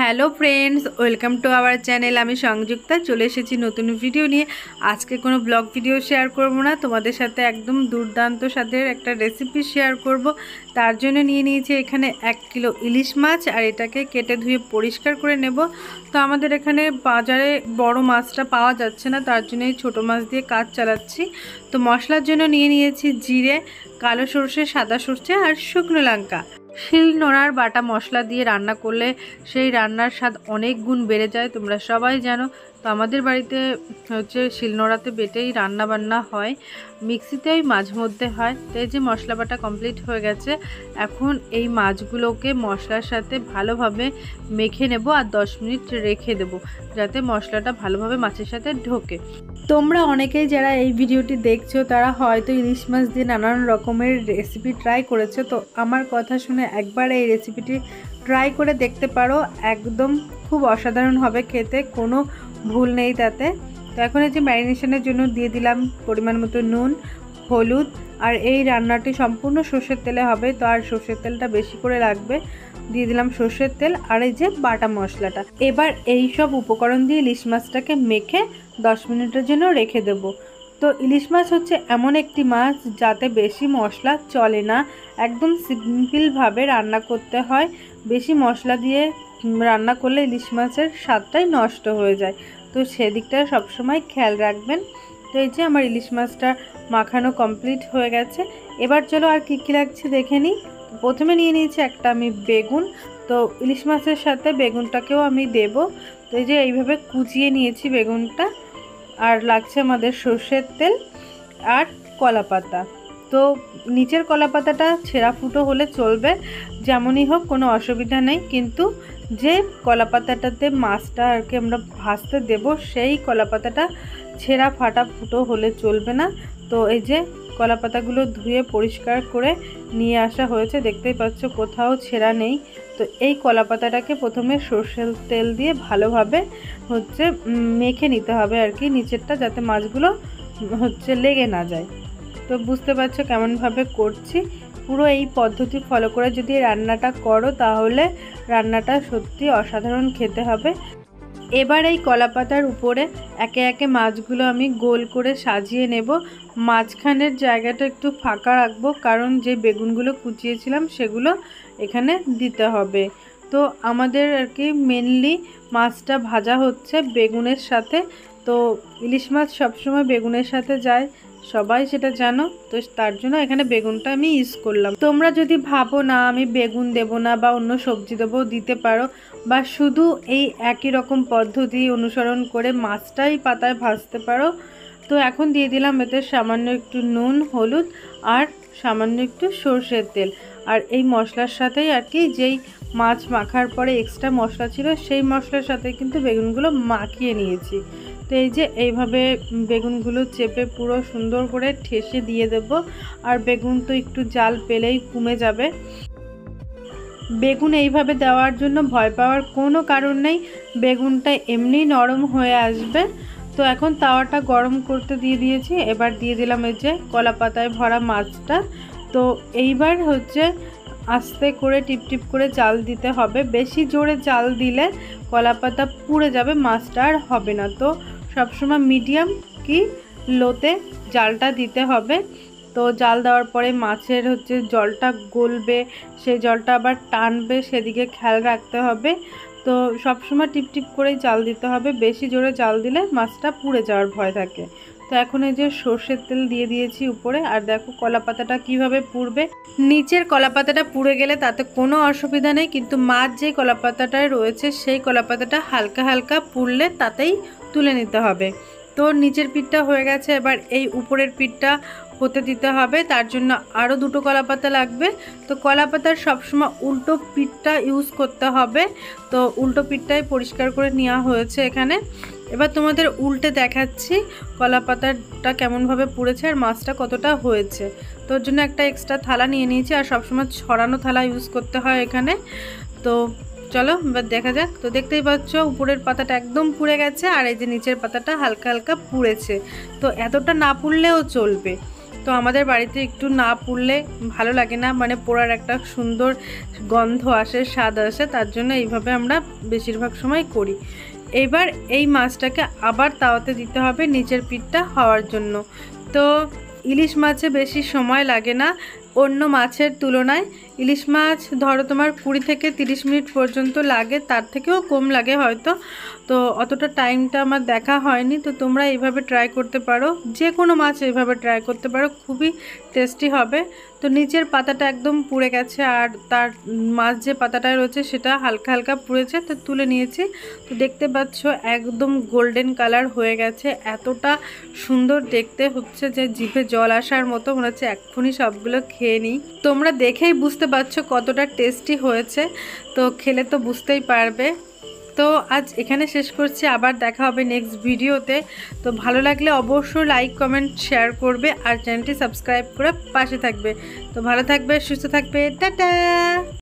Hello friends, welcome to our channel. আমি সংযুক্তা চলে এসেছি নতুন ভিডিও নিয়ে। আজকে কোনো ব্লগ ভিডিও শেয়ার করব না, তোমাদের সাথে একদম দুর্দান্ত স্বাদের একটা রেসিপি শেয়ার করব। তার জন্য নিয়ে নিয়েছি এখানে 1 কিলো ইলিশ মাছ, আর এটাকে কেটে ধুয়ে পরিষ্কার করে নেব। তো আমাদের এখানে বাজারে বড় মাছটা পাওয়া যাচ্ছে না, তার জন্য এই ছোটো মাছ দিয়ে কাজ চালাচ্ছি। তো মশলার জন্য নিয়ে নিয়েছি জিরে, কালো সর্ষে, সাদা সর্ষে আর শুকনো লঙ্কা। শিল নোড়ার বাটা মশলা দিয়ে রান্না করলে সেই রান্নার স্বাদ অনেক গুণ বেড়ে যায়, তোমরা সবাই জানো। তো আমাদের বাড়িতে হচ্ছে শিলনোড়াতে বেটেই রান্না বান্না হয়, মিক্সিতেই মাঝে মধ্যে হয়। তো এই যে মশলা বাটা কমপ্লিট হয়ে গেছে, এখন এই মাছগুলোকে মশলার সাথে ভালোভাবে মেখে নেব আর 10 মিনিট রেখে দেব, যাতে মশলাটা ভালোভাবে মাছের সাথে ঢোকে। তোমরা অনেকেই যারা এই ভিডিওটি দেখছো তারা হয়তো ইলিশ মাছ দিয়ে নানান রকমের রেসিপি ট্রাই করেছো। তো আমার কথা শুনে একবার এই রেসিপিটি ট্রাই করে দেখতে পারো, একদম খুব অসাধারণ হবে খেতে, কোনো ভুল নেই তাতে। তো এখন এই যে ম্যারিনেশনের জন্য দিয়ে দিলাম পরিমাণ মতো নুন, হলুদ, আর এই রান্নাটি সম্পূর্ণ সর্ষের তেলে হবে, তো আর সর্ষের তেলটা বেশি করে লাগবে। দিয়ে দিলাম সর্ষের তেল আর এই যে বাটা মশলাটা। এবার এই সব উপকরণ দিয়ে ইলিশ মাছটাকে মেখে 10 মিনিটের জন্য রেখে দেব। তো ইলিশ মাছ হচ্ছে এমন একটি মাছ যাতে বেশি মশলা চলে না, একদম সিম্পলভাবে রান্না করতে হয়। বেশি মশলা দিয়ে রান্না করলে ইলিশ মাছের স্বাদটাই নষ্ট হয়ে যায়, তো সেদিকটা সবসময় খেয়াল রাখবেন। তো এই যে আমার ইলিশ মাছটা মাখানো কমপ্লিট হয়ে গেছে। এবার চলো আর কী কী লাগছে দেখে নিই। প্রথমে নিয়ে নিয়েছি একটা আমি বেগুন, তো ইলিশ মাছের সাথে বেগুনটাকেও আমি দেব। তো এই যে এইভাবে কুচিয়ে নিয়েছি বেগুনটা। আর লাগছে আমাদের সর্ষের তেল আর কলা পাতা। তো নিচের কলা পাতাটা ছেঁড়া ফুটো হলে চলবে, যেমনই হোক কোনো অসুবিধা নেই, কিন্তু যে কলা পাতাটাতে মাছটা আর কি আমরা ভাজতে দেব সেই কলা পাতাটা ছেঁড়া ফাটা ফুটো হলে চলবে না। তো এই যে কলা পাতাগুলো ধুয়ে পরিষ্কার করে নিয়ে আসা হয়েছে, দেখতেই পাচ্ছ কোথাও ছেঁড়া নেই। তো এই কলা পাতাটাকে প্রথমে সর্ষের তেল দিয়ে ভালোভাবে হচ্ছে মেখে নিতে হবে আর কি, নিচেরটা, যাতে মাছগুলো হচ্ছে লেগে না যায়। তো বুঝতে পারছো কেমনভাবে করছি। পুরো এই পদ্ধতি ফলো করে যদি রান্নাটা করো তাহলে রান্নাটা সত্যি অসাধারণ খেতে হবে। এবার এই কলা পাতার উপরে একে একে মাছগুলো আমি গোল করে সাজিয়ে নেব। মাঝখানের জায়গাটা একটু ফাঁকা রাখবো, কারণ যে বেগুনগুলো কুচিয়েছিলাম সেগুলো এখানে দিতে হবে। তো আমাদের আর কি মেনলি মাছটা ভাজা হচ্ছে বেগুনের সাথে। তো ইলিশ মাছ সবসময় বেগুনের সাথে যায়, সবাই সেটা জানো। তো তার জন্য এখানে বেগুনটা আমি ইউজ করলাম। তোমরা যদি ভাবো না আমি বেগুন দেব না বা অন্য সবজি দেবো, দিতে পারো, বা শুধু এই একই রকম পদ্ধতি অনুসরণ করে মাছটাই পাতায় ভাজতে পারো। তো এখন দিয়ে দিলাম এতে সামান্য একটু নুন, হলুদ আর সামান্য একটু সর্ষের তেল। আর এই মশলার সাথেই আর কি যেই মাছ মাখার পরে এক্সট্রা মশলা ছিল সেই মশলার সাথে কিন্তু বেগুনগুলো মাখিয়ে নিয়েছি। তো এই যে এইভাবে বেগুনগুলো চেপে পুরো সুন্দর করে ঠেসে দিয়ে দেব। আর বেগুন তো একটু জাল পেলেই কমে যাবে। বেগুন এইভাবে দেওয়ার জন্য ভয় পাওয়ার কোনো কারণ নেই, বেগুনটা এমনি নরম হয়ে আসবে। তো এখন তাওয়াটা গরম করতে দিয়ে দিয়েছি, এবার দিয়ে দিলাম এই যে কলা পাতায় ভরা মাছটা। তো এইবার হচ্ছে আস্তে করে টিপটিপ করে জাল দিতে হবে, বেশি জোরে জাল দিলে কলা পাতা পুড়ে যাবে, মাছটা আর হবে না। তো সবসময় মিডিয়াম কি লোতে জালটা দিতে হবে। তো জাল দেওয়ার পরে মাছের হচ্ছে জলটা গলবে, সেই জলটা আবার টানবে, সেদিকে খেয়াল রাখতে হবে। তো সবসময় টিপটিপ করেই জাল দিতে হবে, বেশি জোরে জাল দিলে মাছটা পুড়ে যাওয়ার ভয় থাকে। তো এখন এই যে সর্ষের তেল দিয়ে দিয়েছি উপরে, আর দেখো কলা পাতাটা কীভাবে পুড়বে। নিচের কলা পাতাটা পুড়ে গেলে তাতে কোনো অসুবিধা নেই, কিন্তু মাছ যে কলা পাতাটায় রয়েছে সেই কলা পাতাটা হালকা হালকা পুড়লে তাতেই তুলে নিতে হবে। তো নিচের পিঠটা হয়ে গেছে, এবার এই উপরের পিঠটা হতে দিতে হবে, তার জন্য আরও 2টো কলা পাতা লাগবে। তো কলা পাতার সবসময় উল্টো পিঠটা ইউজ করতে হবে। তো উল্টো পিঠটাই পরিষ্কার করে নেওয়া হয়েছে এখানে। এবার তোমাদের উল্টে দেখাচ্ছি কলা পাতাটা কেমনভাবে পুড়েছে আর মাছটা কতটা হয়েছে। তোর জন্য একটা এক্সট্রা থালা নিয়ে নিয়েছি, আর সবসময় ছড়ানো থালা ইউজ করতে হয় এখানে। তো চলো এবার দেখা যাক। তো দেখতেই পাচ্ছ উপরের পাতাটা একদম পুড়ে গেছে, আর এই যে নিচের পাতাটা হালকা হালকা পুড়েছে। তো এতটা না পুড়লেও চলবে। তো আমাদের বাড়িতে একটু না পুড়লে ভালো লাগে না, মানে পোড়ার একটা সুন্দর গন্ধ আসে, স্বাদ আসে, তার জন্য এইভাবে আমরা বেশিরভাগ সময় করি। এবার এই মাছটাকে আবার তাওয়াতে দিতে হবে নিচের পিঠটা হওয়ার জন্য। তো ইলিশ মাছে বেশি সময় লাগে না অন্য মাছের তুলনায়। ইলিশ মাছ ধরো তোমার 20 থেকে 30 মিনিট পর্যন্ত লাগে, তার থেকেও কম লাগে হয়তো। তো অতটা টাইমটা আমার দেখা হয়নি। তো তোমরা এইভাবে ট্রাই করতে পারো, যে কোনো মাছ এইভাবে ট্রাই করতে পারো, খুবই টেস্টি হবে। তো নিচের পাতাটা একদম পুড়ে গেছে, আর তার মাছ যে পাতাটা রয়েছে সেটা হালকা হালকা পুড়েছে, তো তুলে নিয়েছি। তো দেখতে পাচ্ছ একদম গোল্ডেন কালার হয়ে গেছে, এতটা সুন্দর দেখতে হচ্ছে যে জিভে জল আসার মতো মনে হচ্ছে এক্ষুনি সবগুলো খেয়ে নিই। তোমরা দেখেই বুঝতে পারছো কতটা টেস্টি হয়েছে, তো খেলে তো বুঝতেই পারবে। তো আজ এখানে শেষ করছি, আবার দেখা হবে নেক্সট ভিডিওতে। তো ভালো লাগলে অবশ্যই লাইক কমেন্ট শেয়ার করবে, আর চ্যানেলটি সাবস্ক্রাইব করে পাশে থাকবে। তো ভালো থাকবে, সুস্থ থাকবে, টাটা।